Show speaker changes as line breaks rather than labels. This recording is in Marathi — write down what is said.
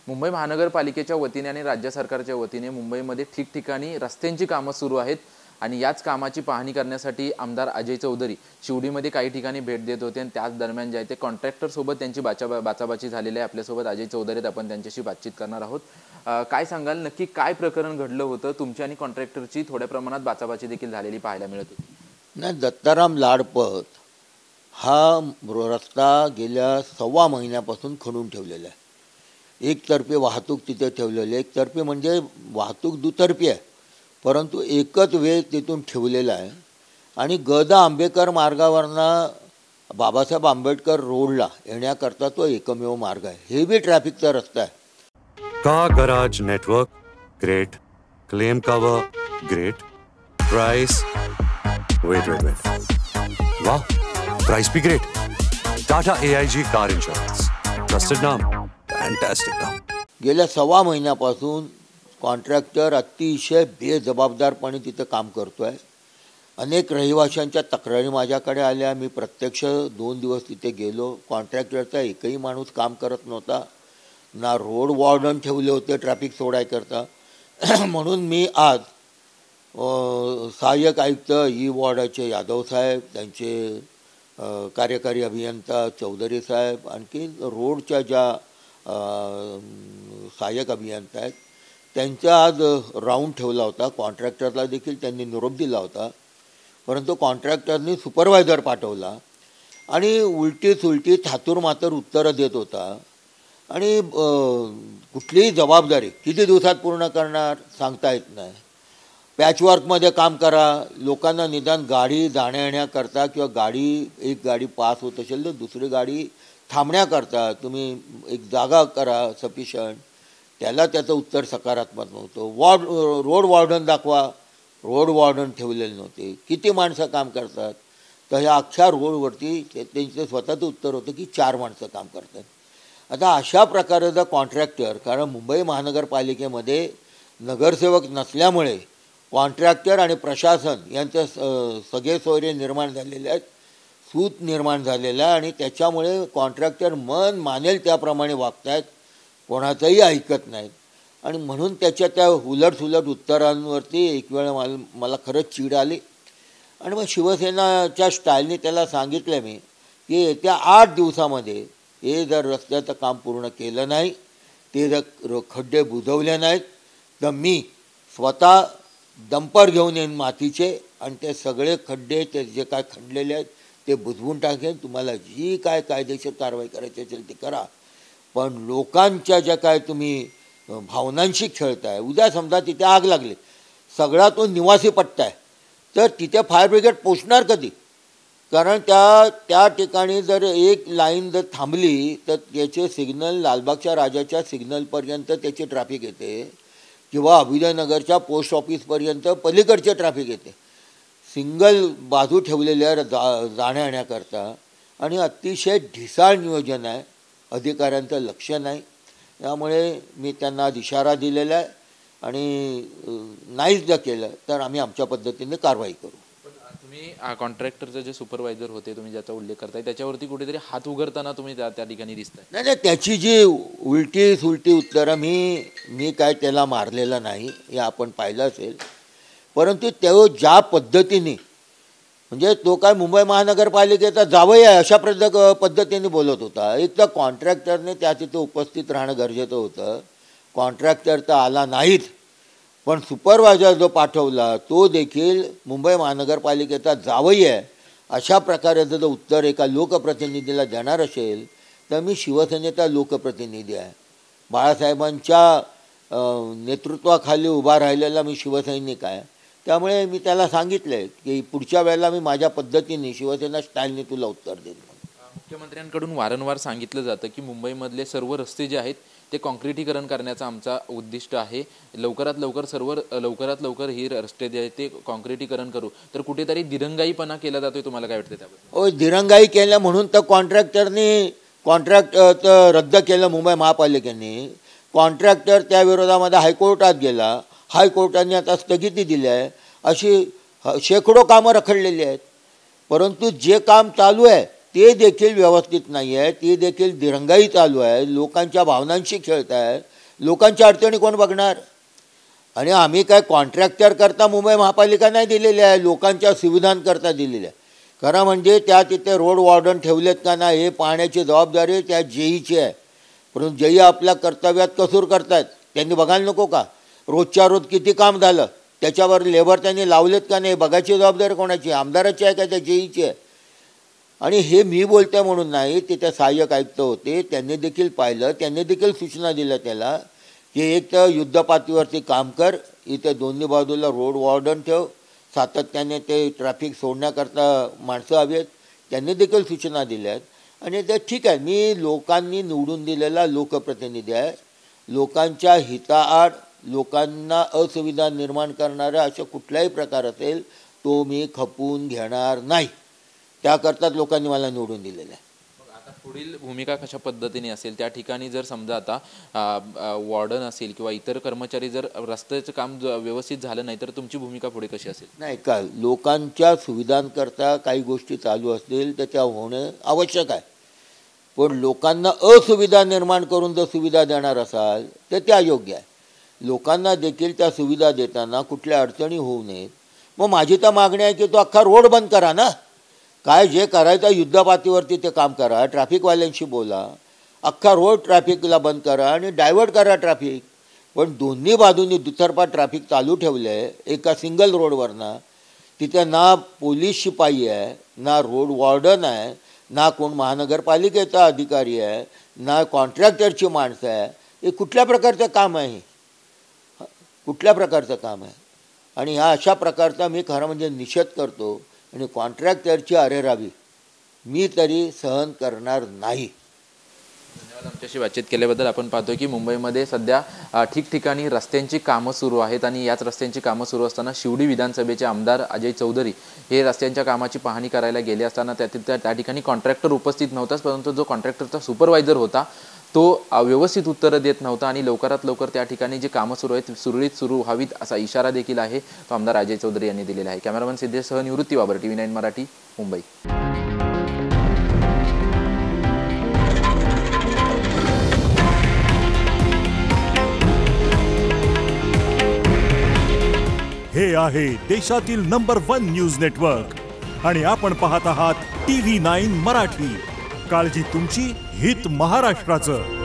मुंबई महानगरपालिकेच्या वतीने आणि राज्य सरकारच्या वतीने मुंबईमध्ये ठिकठिकाणी रस्त्यांची कामं सुरू आहेत आणि याच कामाची पाहणी करण्यासाठी आमदार अजय चौधरी शिवडीमध्ये काही ठिकाणी भेट देत होते आणि त्याच दरम्यान जे आहे ते कॉन्ट्रॅक्टर सोबत त्यांची बाचाबाची झालेली आहे। आपल्यासोबत अजय चौधरी आपण त्यांच्याशी बातचीत करणार आहोत। काय सांगाल, नक्की काय प्रकरण घडलं होतं? तुमची आणि कॉन्ट्रॅक्टरची थोड्या प्रमाणात बाचाबाची देखील झालेली पाहायला मिळत होती।
नाही, दत्ताराम लाडपत हा रस्ता गेल्या 1.25 महिन्यापासून खणून ठेवलेला आहे। एकतर्फी वाहतूक तिथे ठेवलेली आहे, एकतर्फी म्हणजे वाहतूक दुतर्फी आहे, परंतु एकच वेळ तिथून ठेवलेला आहे। आणि गदा आंबेकर मार्गावरनं बाबासाहेब आंबेडकर रोडला येण्याकरता तो एकमेव मार्ग आहे। हेवी ट्रॅफिकचा रस्ता आहे।
Car garage network great, claim cover great, price wait वाह, प्राइस भी great. Tata AIG car insurance, trusted नाम, फैंटास्टिक नाम।
गेल्या 1.25 महिन्यापासून कॉन्ट्रॅक्टर अतिशय बेजबाबदारपणे तिथे काम करतोय। अनेक रहिवाशांच्या तक्रारी माझ्याकडे आल्या। मी प्रत्यक्ष 2 दिवस तिथे गेलो। कॉन्ट्रॅक्टरचा एकही माणूस काम करत नव्हता, ना रोड वॉर्डन ठेवले होते ट्रॅफिक सोडायकरता। म्हणून मी आज सहाय्यक आयुक्त वॉर्डाचे यादव साहेब, त्यांचे कार्यकारी अभियंता चौधरी साहेब, आणखी रोडच्या ज्या सहाय्यक अभियंता आहेत त्यांचा आज राऊंड ठेवला होता। कॉन्ट्रॅक्टरला देखील त्यांनी निरोप दिला होता, परंतु कॉन्ट्रॅक्टरनी सुपरवायझर पाठवला आणि उलटी थातूरमातर उत्तरं देत होता। आणि कुठलीही जबाबदारी किती दिवसात पूर्ण करणार सांगता येत नाही। पॅचवर्कमध्ये काम करा, लोकांना निदान गाडी जाण्या येण्याकरता किंवा एक गाडी पास होत असेल तर दुसरी गाडी थांबण्याकरता तुम्ही एक जागा करा सफिशियंट, त्याला त्याचं उत्तर सकारात्मक नव्हतं। रोड वॉर्डन दाखवा, रोड वॉर्डन ठेवलेले नव्हते। किती माणसं काम करतात तर ह्या अख्ख्या रोडवरती त्यांचं स्वतःचं उत्तर होतं की 4 माणसं काम करतात। आता अशा प्रकारचा कॉन्ट्रॅक्टर, कारण मुंबई महानगरपालिकेमध्ये नगरसेवक नसल्यामुळे कॉन्ट्रॅक्टर आणि प्रशासन यांचे सगळे सोयरे निर्माण झालेले आहेत, सूत निर्माण झालेला आहे आणि त्याच्यामुळे कॉन्ट्रॅक्टर मन मानेल त्याप्रमाणे वागत आहेत, कोणाचंही ऐकत नाहीत। आणि म्हणून त्याच्या त्या उलटसुलट उत्तरांवरती एक वेळ मला खरंच चीड आली आणि मग शिवसेनाच्या स्टाईलने त्याला सांगितलं मी की येत्या 8 दिवसामध्ये हे जर रस्त्याचं काम पूर्ण केलं नाही, ते जर खड्डे बुजवले नाहीत तर मी स्वतः डंपर घेऊन येईन मातीचे आणि ते सगळे खड्डे ते जे काय खणलेले आहेत ते बुजवून टाकेन। तुम्हाला जी काय कायदेशीर कारवाई करायची असेल ती करा, पण लोकांच्या ज्या काय तुम्ही भावनांशी खेळताय, उद्या समजा तिथे आग लागली, सगळा तो निवासी पट्टा आहे, तर तिथे फायर ब्रिगेड पोचणार कधी? कारण त्या ठिकाणी जर एक लाईन जर थांबली तर त्याचे सिग्नल लालबागच्या राजाच्या सिग्नलपर्यंत त्याची ट्रॅफिक येते किंवा अभिदयनगरच्या पोस्ट ऑफिसपर्यंत पलीकडचे ट्रॅफिक येते। सिंगल बाजू ठेवलेल्या जाण्या येण्याकरता आणि अतिशय ढिसाळ नियोजन आहे, अधिकाऱ्यांचं लक्ष नाही। त्यामुळे मी त्यांना इशारा दिलेला आहे आणि नाहीच जर केलं तर आम्ही आमच्या पद्धतीने कारवाई करू।
तुम्ही कॉन्ट्रॅक्टरचे जे सुपरवायझर होते, तुम्ही ज्याचा उल्लेख करताय, त्याच्यावरती कुठेतरी हात उघडताना तुम्ही त्या ठिकाणी दिसताय।
नाही, त्याची जी उलटी उत्तरं मी काय त्याला मारलेलं नाही, हे आपण पाहिलं असेल, परंतु तो ज्या पद्धतीने म्हणजे तो काय मुंबई महानगरपालिकेचा जावई आहे अशा पद्धतीने बोलत होता। एक तर कॉन्ट्रॅक्टरने त्या तिथे उपस्थित राहणं गरजेचं होतं। कॉन्ट्रॅक्टर तर आला नाहीच, पण सुपरवायझर जो पाठवला तो देखील मुंबई महानगरपालिकेचा जावई आहे अशा प्रकारे जर उत्तर एका लोकप्रतिनिधीला देणार असेल तर मी शिवसेनेचा लोकप्रतिनिधी आहे, बाळासाहेबांच्या नेतृत्वाखाली उभा राहिलेला मी शिवसैनिक आहे। त्यामुळे मी त्याला सांगितलं आहे की पुढच्या वेळेला मी माझ्या पद्धतीने शिवसेना स्टाईलने तुला उत्तर देईन।
मुख्यमंत्र्यांकडून वारंवार सांगितलं जातं की मुंबईमधले सर्व रस्ते जे आहेत ते कॉन्क्रिटीकरण करण्याचा आमचा उद्दिष्ट आहे, लवकरात लवकर ही रस्ते जे आहेत ते कॉन्क्रिटीकरण करू, तर कुठेतरी दिरंगाईपणा केला जातोय। तुम्हाला काय वाटतं त्याबद्दल?
हो, दिरंगाई केल्या म्हणून तर कॉन्ट्रॅक्टरनी कॉन्ट्रॅक्ट रद्द केलं मुंबई महापालिकेने। कॉन्ट्रॅक्टर त्या विरोधामध्ये हायकोर्टात गेला, हायकोर्टाने आता स्थगिती दिली आहे। अशी शेकडो कामं रखडलेली आहेत, परंतु जे काम चालू आहे ते देखील व्यवस्थित नाही आहे, ते देखील दिरंगाई चालू आहे, लोकांच्या भावनांशी खेळत आहे. लोकांच्या अडचणी कोण बघणार? आणि आम्ही काय कॉन्ट्रॅक्टर करता मुंबई महापालिका नाही दिलेली आहे, लोकांच्या सुविधांकरता दिलेली आहे. खरं म्हणजे त्या तिथे रोड वॉर्डन ठेवलेत का नाही हे पाहण्याची जबाबदारी त्या जेईची आहे. परंतु जेई आपल्या कर्तव्यात कसूर करतात, त्यांनी बघायला नको का? रोजच्या रोज किती काम झालं, त्याच्यावर लेबर त्यांनी लावलेत का नाही बघायची जबाबदारी कोणाची? आमदाराची आहे का त्या जेईची आहे? आणि हे मी बोलतोय म्हणून नाही, ते त्या सहाय्यक आयुक्त होते, त्यांनी देखील पाहिलं, त्यांनी देखील सूचना दिल्या त्याला की एक तर युद्धपातळीवरती काम कर, इथे दोन्ही बाजूला रोड वॉर्डन ठेव, सातत्याने ते ट्रॅफिक सोडण्याकरता माणसं हवी आहेत. त्यांनी देखील सूचना दिल्या आहेत. आणि ते ठीक आहे, मी लोकांनी निवडून दिलेला लोकप्रतिनिधी आहे. लोकांच्या हिताआड लोकांना असुविधा निर्माण करणारा अशा कुठलाही प्रकार असेल तो मी खपवून घेणार नाही. त्याकरताच लोकांनी मला निवडून दिलेलं आहे.
आता पुढील भूमिका कशा पद्धतीने असेल? त्या ठिकाणी जर समजा आता वॉर्डन असेल किंवा इतर कर्मचारी जर रस्त्याचं काम व्यवस्थित झालं नाही तर तुमची भूमिका पुढे कशी असेल?
नाही का, लोकांच्या सुविधांकरता काही गोष्टी चालू असतील तर त्या होणं आवश्यक आहे. पण लोकांना असुविधा निर्माण करून जर सुविधा देणार असाल तर त्या योग्य आहे. लोकांना देखील त्या सुविधा देताना कुठल्या अडचणी होऊ नयेत. मग माझी तर मागणी आहे की तो अख्खा रोड बंद करा ना. काय जे करायचं युद्धपातळीवरती ते काम करा, ट्रॅफिकवाल्यांशी बोला, अख्खा रोड ट्रॅफिकला बंद करा आणि डायव्हर्ट करा ट्रॅफिक. पण दोन्ही बाजूंनी दुतर्फा ट्रॅफिक चालू ठेवलं आहे एका सिंगल रोडवरनं. तिथे ना पोलीस शिपाई आहे, ना रोड वॉर्डन आहे, ना कोण महानगरपालिकेचा अधिकारी आहे, ना कॉन्ट्रॅक्टरची माणसं आहे. हे कुठल्या प्रकारचं काम आहे? कुठल्या प्रकारचं काम आहे? आणि ह्या अशा प्रकारचा मी खरं म्हणजे निषेध करतो. आणि कॉन्ट्रॅक्टरची अरेरावी मी तरी सहन करणार नाही.
धन्यवाद आमच्याशी बातचीत केल्याबद्दल. आपण पाहतोय की मुंबईमध्ये सध्या ठिकठिकाणी रस्त्यांची कामं सुरू आहेत आणि याच रस्त्यांची कामं सुरू असताना शिवडी विधानसभेचे आमदार अजय चौधरी हे रस्त्यांच्या कामाची पाहणी करायला गेले असताना त्या ठिकाणी कॉन्ट्रॅक्टर उपस्थित नव्हताच, परंतु जो कॉन्ट्रॅक्टरचा सुपरवायझर होता तो व्यवस्थित उत्तरं देत नव्हता आणि लवकरात लवकर त्या ठिकाणी जी कामं सुरू आहेत सुरळीत सुरू व्हावीत असा इशारा देखील आहे तो आमदार अजय चौधरी यांनी दिलेला आहे. कॅमेरामन सिद्धेशसह निवृत्ती बाबर, TV9 मराठी, मुंबई.
हे आहे देशातील नंबर 1 न्यूज नेटवर्क आणि आपण पाहत आहात TV9 मराठी. काळजी तुमची, हित महाराष्ट्राचं.